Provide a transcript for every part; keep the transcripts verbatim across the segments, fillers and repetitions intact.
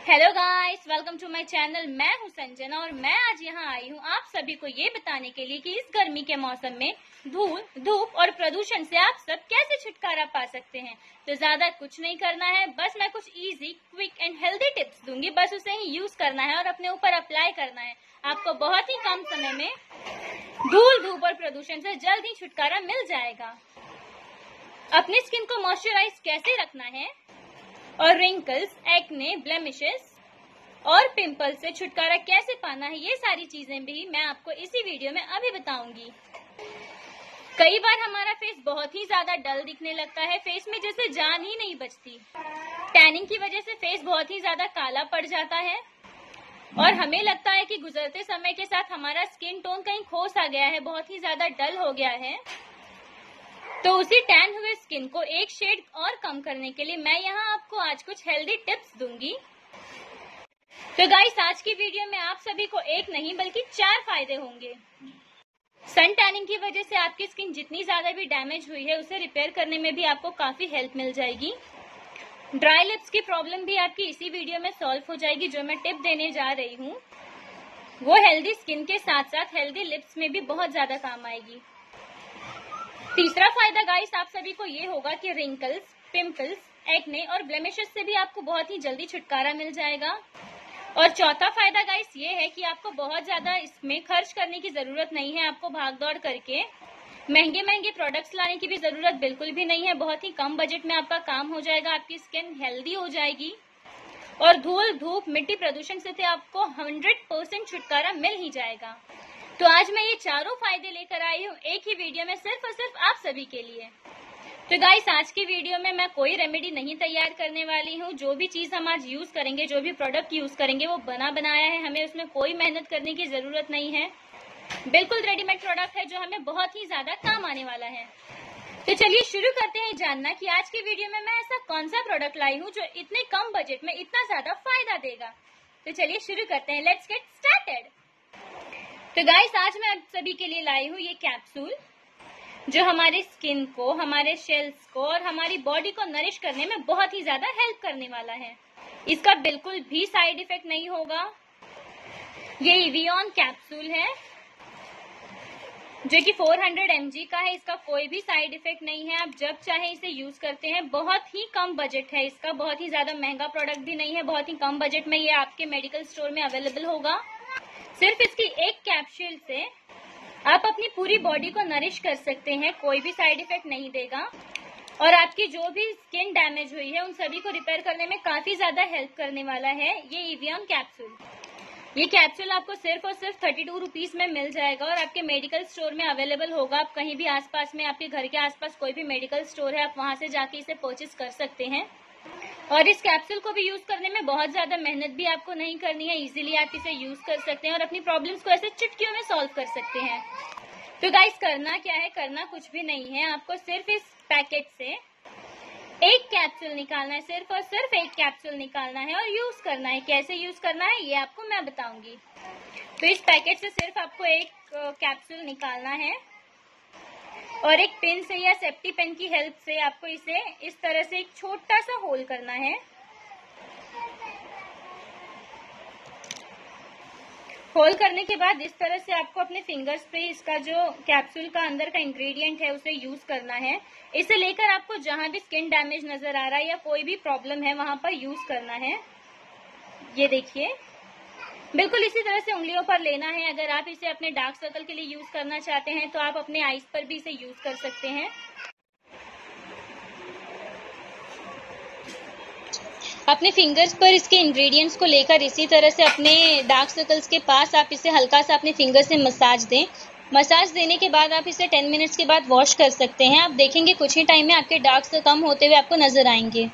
Hello guys, welcome to my channel. मैं हूं संजना और मैं आज यहां आई हूं आप सभी को ये बताने के लिए कि इस गर्मी के मौसम में धूल, धूप और प्रदूषण से आप सब कैसे छुटकारा पा सकते हैं। तो ज्यादा कुछ नहीं करना है, बस मैं कुछ easy, quick and healthy tips दूंगी। बस उसे ही यूज करना है और अपने ऊपर अप्लाई करना है। आपको बहुत ही कम समय में धूल, धूप और प्रदूषण से जल्द ही छुटकारा मिल जाएगा। अपनी स्किन को मॉइस्चराइज कैसे रखना है और रिंकल्स, एक्ने, ब्लेमिशेस और पिंपल्स से छुटकारा कैसे पाना है, ये सारी चीजें भी मैं आपको इसी वीडियो में अभी बताऊंगी। कई बार हमारा फेस बहुत ही ज्यादा डल दिखने लगता है, फेस में जैसे जान ही नहीं बचती। टैनिंग की वजह से फेस बहुत ही ज्यादा काला पड़ जाता है और हमें लगता है कि गुजरते समय के साथ हमारा स्किन टोन कहीं खोस आ गया है, बहुत ही ज्यादा डल हो गया है। तो उसी टैन हुए स्किन को एक शेड और कम करने के लिए मैं यहाँ आपको आज कुछ हेल्दी टिप्स दूंगी। तो गाइस, आज की वीडियो में आप सभी को एक नहीं बल्कि चार फायदे होंगे। सन टैनिंग की वजह से आपकी स्किन जितनी ज्यादा भी डैमेज हुई है उसे रिपेयर करने में भी आपको काफी हेल्प मिल जाएगी। ड्राई लिप्स की प्रॉब्लम भी आपकी इसी वीडियो में सॉल्व हो जाएगी। जो मैं टिप देने जा रही हूँ वो हेल्दी स्किन के साथ साथ हेल्दी लिप्स में भी बहुत ज्यादा काम आएगी। तीसरा फायदा गाइस आप सभी को ये होगा कि रिंकल्स, पिंपल्स, एक्ने और ब्लेमिशेस से भी आपको बहुत ही जल्दी छुटकारा मिल जाएगा। और चौथा फायदा गाइस ये है कि आपको बहुत ज्यादा इसमें खर्च करने की जरूरत नहीं है। आपको भाग दौड़ करके महंगे महंगे प्रोडक्ट्स लाने की भी जरूरत बिल्कुल भी नहीं है। बहुत ही कम बजट में आपका काम हो जाएगा, आपकी स्किन हेल्दी हो जाएगी और धूल, धूप, मिट्टी, प्रदूषण से आपको हंड्रेड परसेंट छुटकारा मिल ही जाएगा। तो आज मैं ये चारों फायदे लेकर आई हूँ एक ही वीडियो में, सिर्फ और सिर्फ आप सभी के लिए। तो गाइस, आज की वीडियो में मैं कोई रेमेडी नहीं तैयार करने वाली हूँ। जो भी चीज हम आज यूज करेंगे, जो भी प्रोडक्ट यूज करेंगे वो बना बनाया है, हमें उसमें कोई मेहनत करने की जरूरत नहीं है। बिल्कुल रेडीमेड प्रोडक्ट है जो हमें बहुत ही ज्यादा काम आने वाला है। तो चलिए शुरू करते हैं जानना कि आज की वीडियो में मैं ऐसा कौन सा प्रोडक्ट लाई हूँ जो इतने कम बजट में इतना ज्यादा फायदा देगा। तो चलिए शुरू करते हैं, लेट्स गेट स्टार्टेड। तो गाइस, आज मैं आप सभी के लिए लाई हूँ ये कैप्सूल जो हमारे स्किन को, हमारे शेल्स को और हमारी बॉडी को नरिश करने में बहुत ही ज्यादा हेल्प करने वाला है। इसका बिल्कुल भी साइड इफेक्ट नहीं होगा। ये इवियन कैप्सूल है जो कि चार सौ एम जी का है। इसका कोई भी साइड इफेक्ट नहीं है, आप जब चाहे इसे यूज करते हैं। बहुत ही कम बजट है इसका, बहुत ही ज्यादा महंगा प्रोडक्ट भी नहीं है। बहुत ही कम बजट में ये आपके मेडिकल स्टोर में अवेलेबल होगा। सिर्फ इसकी एक कैप्सूल से आप अपनी पूरी बॉडी को नरिश कर सकते हैं, कोई भी साइड इफेक्ट नहीं देगा और आपकी जो भी स्किन डैमेज हुई है उन सभी को रिपेयर करने में काफी ज्यादा हेल्प करने वाला है ये इवियन कैप्सूल। ये कैप्सूल आपको सिर्फ और सिर्फ थर्टी टू रुपीज में मिल जाएगा और आपके मेडिकल स्टोर में अवेलेबल होगा। आप कहीं भी आसपास में, आपके घर के आसपास कोई भी मेडिकल स्टोर है, आप वहां से जाके इसे परचेज कर सकते हैं। और इस कैप्सूल को भी यूज करने में बहुत ज्यादा मेहनत भी आपको नहीं करनी है। इजीली आप इसे यूज कर सकते हैं और अपनी प्रॉब्लम्स को ऐसे चुटकियों में सॉल्व कर सकते हैं। तो गाइस, करना क्या है? करना कुछ भी नहीं है। आपको सिर्फ इस पैकेट से एक कैप्सूल निकालना है, सिर्फ और सिर्फ एक कैप्सूल निकालना है और यूज करना है। कैसे यूज करना है ये आपको मैं बताऊंगी। तो इस पैकेट से सिर्फ आपको एक कैप्सूल निकालना है और एक पेन से या सेफ्टी पेन की हेल्प से आपको इसे इस तरह से एक छोटा सा होल करना है। होल करने के बाद इस तरह से आपको अपने फिंगर्स पे इसका जो कैप्सूल का अंदर का इंग्रेडिएंट है उसे यूज करना है। इसे लेकर आपको जहां भी स्किन डैमेज नजर आ रहा है या कोई भी प्रॉब्लम है वहां पर यूज करना है। ये देखिए, बिल्कुल इसी तरह से उंगलियों पर लेना है। अगर आप इसे अपने डार्क सर्कल के लिए यूज करना चाहते हैं तो आप अपने आईज पर भी इसे यूज कर सकते हैं। अपने फिंगर्स पर इसके इंग्रेडिएंट्स को लेकर इसी तरह से अपने डार्क सर्कल्स के पास आप इसे हल्का सा अपने फिंगर से मसाज दें। मसाज देने के बाद आप इसे टेन मिनट्स के बाद वॉश कर सकते हैं। आप देखेंगे कुछ ही टाइम में आपके डार्क्स कम होते हुए आपको नजर आएंगे।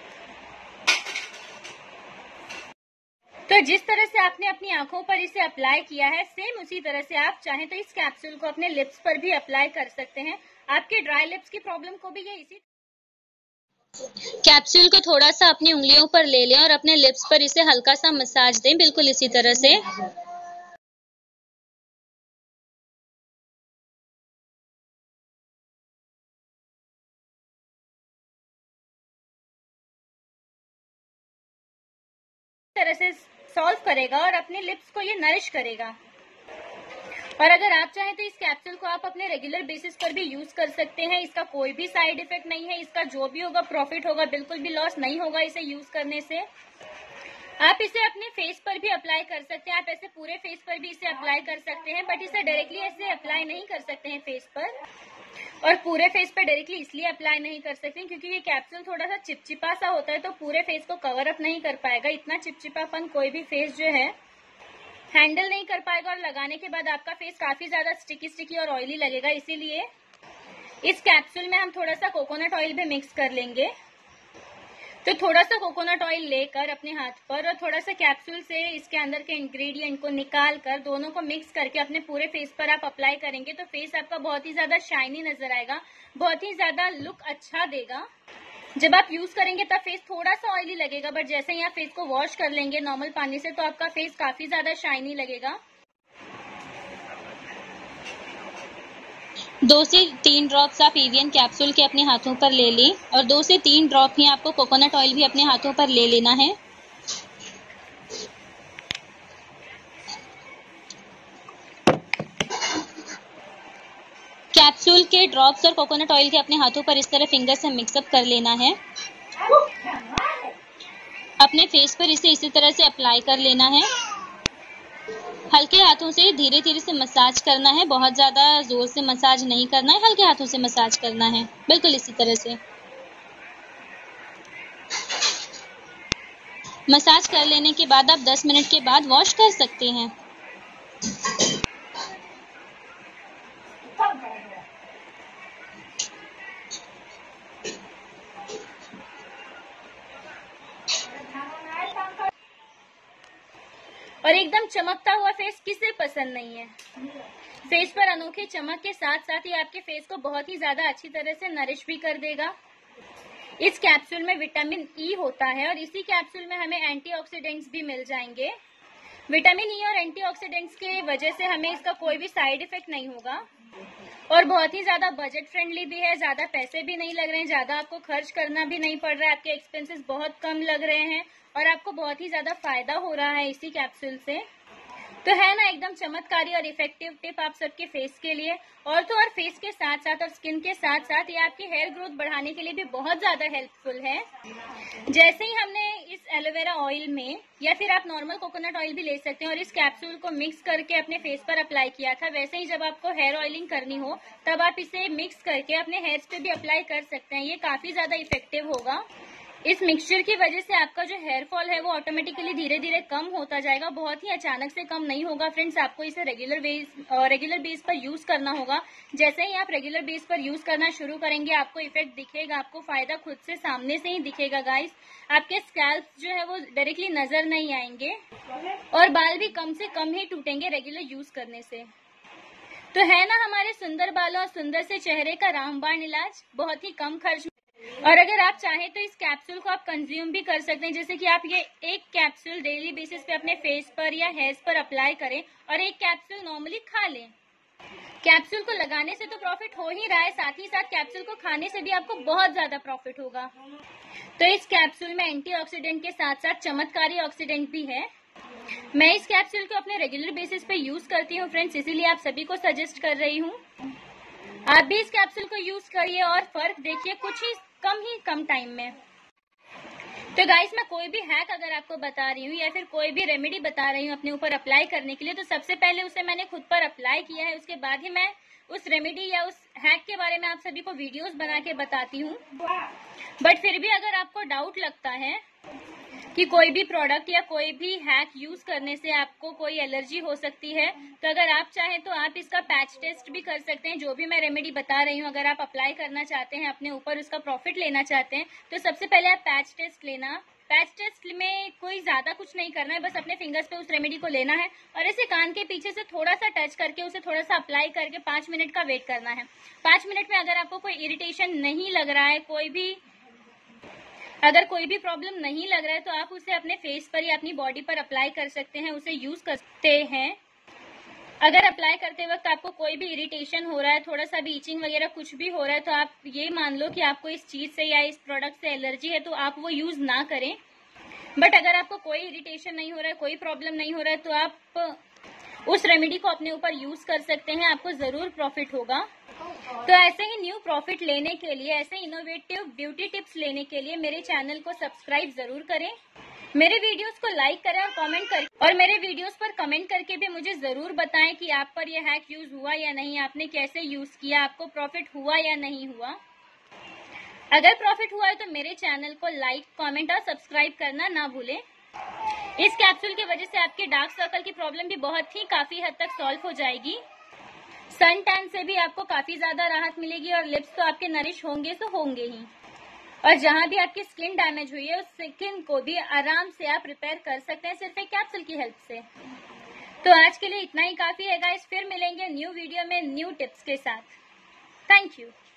तो जिस तरह से आपने अपनी आंखों पर इसे अप्लाई किया है, सेम उसी तरह से आप चाहें तो इस कैप्सूल को अपने लिप्स पर भी अप्लाई कर सकते हैं। आपके ड्राई लिप्स की प्रॉब्लम को भी ये इसी कैप्सूल को थोड़ा सा अपनी उंगलियों पर ले लें और अपने लिप्स पर इसे हल्का सा मसाज दें, बिल्कुल इसी तरह से। तरह से सॉल्व करेगा और अपने लिप्स को ये नरिश करेगा। और अगर आप चाहें तो इस कैप्सूल को आप अपने रेगुलर बेसिस पर भी यूज कर सकते हैं। इसका कोई भी साइड इफेक्ट नहीं है, इसका जो भी होगा प्रॉफिट होगा, बिल्कुल भी लॉस नहीं होगा इसे यूज करने से। आप इसे अपने फेस पर भी अप्लाई कर सकते हैं, आप ऐसे पूरे फेस पर भी इसे अप्लाई कर सकते हैं, बट इसे डायरेक्टली ऐसे अप्लाई नहीं कर सकते हैं फेस पर। और पूरे फेस पर डायरेक्टली इसलिए अप्लाई नहीं कर सकते क्योंकि ये कैप्सूल थोड़ा सा चिपचिपा सा होता है, तो पूरे फेस को कवर अप नहीं कर पाएगा। इतना चिपचिपापन कोई भी फेस जो है हैंडल नहीं कर पाएगा, और लगाने के बाद आपका फेस काफी ज्यादा स्टिकी स्टिकी और ऑयली लगेगा। इसीलिए इस कैप्सूल में हम थोड़ा सा कोकोनट ऑयल भी मिक्स कर लेंगे। तो थोड़ा सा कोकोनट ऑयल लेकर अपने हाथ पर और थोड़ा सा कैप्सूल से इसके अंदर के इंग्रेडिएंट को निकाल कर दोनों को मिक्स करके अपने पूरे फेस पर आप अप्लाई करेंगे तो फेस आपका बहुत ही ज्यादा शाइनी नजर आएगा, बहुत ही ज्यादा लुक अच्छा देगा। जब आप यूज करेंगे तब फेस थोड़ा सा ऑयली लगेगा, बट जैसे ही आप फेस को वॉश कर लेंगे नॉर्मल पानी से तो आपका फेस काफी ज्यादा शाइनी लगेगा। दो से तीन ड्रॉप्स आप एवियन कैप्सूल के अपने हाथों पर ले लें और दो से तीन ड्रॉप ही आपको कोकोनट ऑयल भी अपने हाथों पर ले लेना है। कैप्सूल के ड्रॉप्स और कोकोनट ऑयल के अपने हाथों पर इस तरह फिंगर से मिक्सअप कर लेना है। अपने फेस पर इसे इसी तरह से अप्लाई कर लेना है। हल्के हाथों से धीरे धीरे से मसाज करना है, बहुत ज्यादा जोर से मसाज नहीं करना है, हल्के हाथों से मसाज करना है, बिल्कुल इसी तरह से। मसाज कर लेने के बाद आप दस मिनट के बाद वॉश कर सकते हैं। और एकदम चमकता हुआ फेस किसे पसंद नहीं है। फेस पर अनोखी चमक के साथ साथ ये आपके फेस को बहुत ही ज्यादा अच्छी तरह से नरिश भी कर देगा। इस कैप्सूल में विटामिन ई होता है और इसी कैप्सूल में हमें एंटीऑक्सीडेंट्स भी मिल जाएंगे। विटामिन ई और एंटीऑक्सीडेंट्स की वजह से हमें इसका कोई भी साइड इफेक्ट नहीं होगा और बहुत ही ज्यादा बजट फ्रेंडली भी है। ज्यादा पैसे भी नहीं लग रहे हैं, ज्यादा आपको खर्च करना भी नहीं पड़ रहा है, आपके एक्सपेंसेस बहुत कम लग रहे हैं और आपको बहुत ही ज्यादा फायदा हो रहा है इसी कैप्सूल से। तो है ना एकदम चमत्कारी और इफेक्टिव टिप आप सबके फेस के लिए। और तो और फेस के साथ साथ और स्किन के साथ साथ ये आपकी हेयर ग्रोथ बढ़ाने के लिए भी बहुत ज्यादा हेल्पफुल है। जैसे ही हमने इस एलोवेरा ऑयल में या फिर आप नॉर्मल कोकोनट ऑयल भी ले सकते हैं और इस कैप्सूल को मिक्स करके अपने फेस पर अप्लाई किया था, वैसे ही जब आपको हेयर ऑयलिंग करनी हो तब आप इसे मिक्स करके अपने हेयर्स पे भी अप्लाई कर सकते हैं। ये काफी ज्यादा इफेक्टिव होगा। इस मिक्सचर की वजह से आपका जो हेयर फॉल है वो ऑटोमेटिकली धीरे धीरे कम होता जाएगा, बहुत ही अचानक से कम नहीं होगा। फ्रेंड्स, आपको इसे रेगुलर बेस रेगुलर बेस पर यूज करना होगा। जैसे ही आप रेगुलर बेस पर यूज करना शुरू करेंगे आपको इफेक्ट दिखेगा, आपको फायदा खुद से सामने से ही दिखेगा गाइस। आपके स्कैल्प जो है वो डायरेक्टली नजर नहीं आएंगे और बाल भी कम से कम ही टूटेंगे रेगुलर यूज करने से। तो है ना हमारे सुंदर बालों और सुंदर से चेहरे का रामबाण इलाज बहुत ही कम खर्च। और अगर आप चाहें तो इस कैप्सूल को आप कंज्यूम भी कर सकते हैं, जैसे कि आप ये एक कैप्सूल डेली बेसिस पे अपने फेस पर या हेयर्स पर अप्लाई करें और एक कैप्सूल नॉर्मली खा लें। कैप्सूल को लगाने से तो प्रॉफिट हो ही रहा है, साथ ही साथ कैप्सूल को खाने से भी आपको बहुत ज्यादा प्रॉफिट होगा। तो इस कैप्सूल में एंटीऑक्सीडेंट के साथ साथ चमत्कारी ऑक्सीडेंट भी है। मैं इस कैप्सूल को अपने रेगुलर बेसिस पे यूज करती हूँ फ्रेंड्स, इसीलिए आप सभी को सजेस्ट कर रही हूँ। आप भी इस कैप्सूल को यूज करिए और फर्क देखिए कुछ ही कम ही कम टाइम में। तो गाइस, मैं कोई भी हैक अगर आपको बता रही हूँ या फिर कोई भी रेमेडी बता रही हूँ अपने ऊपर अप्लाई करने के लिए, तो सबसे पहले उसे मैंने खुद पर अप्लाई किया है, उसके बाद ही मैं उस रेमेडी या उस हैक के बारे में आप सभी को वीडियोस बना के बताती हूँ। बट फिर भी अगर आपको डाउट लगता है कि कोई भी प्रोडक्ट या कोई भी हैक यूज करने से आपको कोई एलर्जी हो सकती है, तो अगर आप चाहें तो आप इसका पैच टेस्ट भी कर सकते हैं। जो भी मैं रेमेडी बता रही हूँ अगर आप अप्लाई करना चाहते हैं अपने ऊपर, उसका प्रॉफिट लेना चाहते हैं, तो सबसे पहले आप पैच टेस्ट लेना। पैच टेस्ट में कोई ज्यादा कुछ नहीं करना है, बस अपने फिंगर्स पे उस रेमेडी को लेना है और इसे कान के पीछे से थोड़ा सा टच करके उसे थोड़ा सा अप्लाई करके पांच मिनट का वेट करना है। पांच मिनट में अगर आपको कोई इरिटेशन नहीं लग रहा है, कोई भी अगर कोई भी प्रॉब्लम नहीं लग रहा है, तो आप उसे अपने फेस पर या अपनी बॉडी पर अप्लाई कर सकते हैं, उसे यूज कर सकते हैं। अगर अप्लाई करते वक्त आपको कोई भी इरिटेशन हो रहा है, थोड़ा सा भी इचिंग वगैरह कुछ भी हो रहा है, तो आप ये मान लो कि आपको इस चीज से या इस प्रोडक्ट से एलर्जी है, तो आप वो यूज ना करें। बट अगर आपको कोई इरिटेशन नहीं हो रहा है, कोई प्रॉब्लम नहीं हो रहा है, तो आप उस रेमेडी को अपने ऊपर यूज कर सकते हैं, आपको जरूर प्रॉफिट होगा। तो ऐसे ही न्यू प्रॉफिट लेने के लिए, ऐसे इनोवेटिव ब्यूटी टिप्स लेने के लिए मेरे चैनल को सब्सक्राइब जरूर करें, मेरे वीडियोस को लाइक करें और कमेंट करें, और मेरे वीडियोस पर कमेंट करके भी मुझे जरूर बताएं कि आप पर यह हैक यूज हुआ या नहीं, आपने कैसे यूज किया, आपको प्रॉफिट हुआ या नहीं हुआ। अगर प्रॉफिट हुआ है तो मेरे चैनल को लाइक, कमेंट और सब्सक्राइब करना ना भूलें। इस कैप्सूल की वजह से आपके डार्क सर्कल की प्रॉब्लम भी बहुत ही काफी हद तक सॉल्व हो जाएगी। सन टैन से भी आपको काफी ज्यादा राहत मिलेगी, और लिप्स तो आपके नरिश होंगे तो होंगे ही, और जहां भी आपकी स्किन डैमेज हुई है उस स्किन को भी आराम से आप रिपेयर कर सकते हैं सिर्फ एक कैप्सूल की हेल्प से। तो आज के लिए इतना ही काफी है गाइस, फिर मिलेंगे न्यू वीडियो में न्यू टिप्स के साथ। Thank you.